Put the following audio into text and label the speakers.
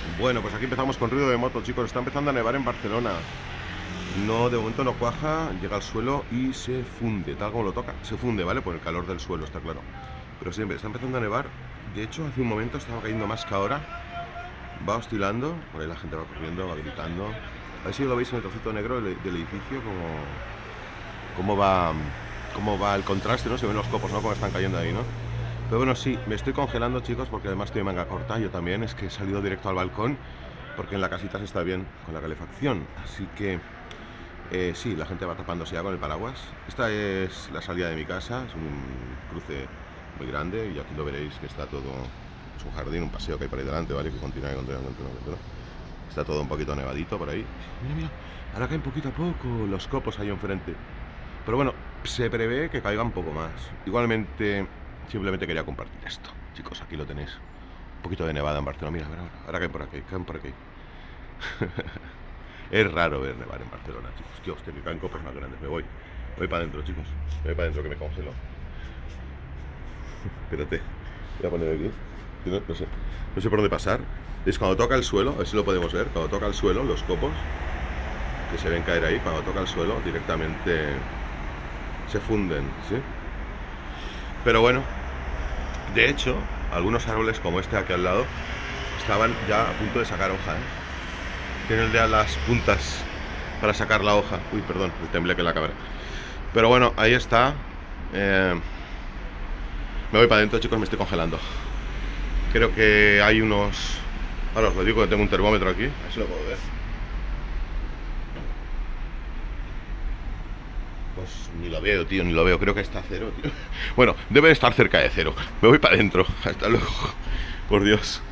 Speaker 1: Bueno, pues aquí empezamos con ruido de moto, chicos. Está empezando a nevar en Barcelona. No, de momento no cuaja, llega al suelo y se funde, tal como lo toca. Se funde, ¿vale? Por el calor del suelo, está claro. Pero siempre está empezando a nevar. De hecho, hace un momento estaba cayendo más que ahora. Va oscilando, por ahí la gente va corriendo, va gritando. A ver si lo veis en el trocito negro del edificio, cómo va el contraste, ¿no? Se ven los copos, ¿no? Cómo están cayendo ahí, ¿no? Pero bueno, sí, me estoy congelando, chicos, porque además estoy de manga corta. Yo también, es que he salido directo al balcón, porque en la casita se está bien con la calefacción. Así que, sí, la gente va tapándose ya con el paraguas. Esta es la salida de mi casa, es un cruce muy grande y aquí lo veréis que está todo... Es un jardín, un paseo que hay por ahí delante, ¿vale? Que continúa. Está todo un poquito nevadito por ahí. Mira, mira, ahora caen poquito a poco los copos ahí enfrente. Pero bueno, se prevé que caiga un poco más. Igualmente, simplemente quería compartir esto. Chicos, aquí lo tenéis. Un poquito de nevada en Barcelona. Mira, ahora caen por aquí, caen por aquí. Es raro ver nevar en Barcelona, chicos. Tío, hostia, que caen copos más grandes. Me voy para adentro, chicos. Me voy para adentro que me congelo. Espérate, voy a poner aquí. No sé por dónde pasar. Es cuando toca el suelo, a ver si lo podemos ver. Cuando toca el suelo, los copos que se ven caer ahí, cuando toca el suelo, directamente se funden, ¿sí? Pero bueno, de hecho, algunos árboles como este aquí al lado estaban ya a punto de sacar hoja, ¿eh? Tienen ya las puntas para sacar la hoja. Uy, perdón, el tembleque en la cámara. Pero bueno, ahí está. Me voy para adentro, chicos, me estoy congelando. Creo que hay unos... Ahora os lo digo que tengo un termómetro aquí. A ver si lo puedo ver. Pues ni lo veo, tío, ni lo veo. Creo que está a cero, tío. Bueno, debe estar cerca de cero. Me voy para adentro. Hasta luego. Por Dios.